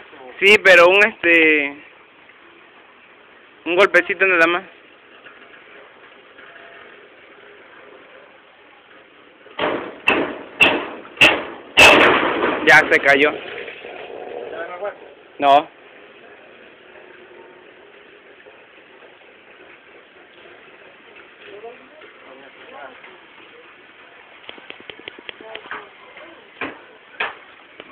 Sí, pero un golpecito nada más. Ya se cayó. No.